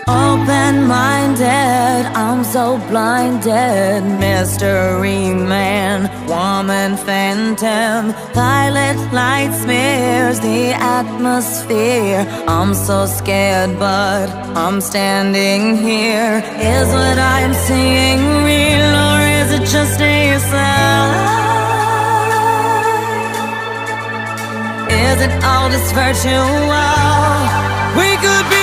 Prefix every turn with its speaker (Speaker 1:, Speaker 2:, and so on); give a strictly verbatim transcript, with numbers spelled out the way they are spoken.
Speaker 1: Open-minded, I'm so blinded. Mystery man, woman phantom. Violet light smears the atmosphere. I'm so scared, but I'm standing here. Is what I'm seeing real, or is it just a sign? Is it all just virtual? We could be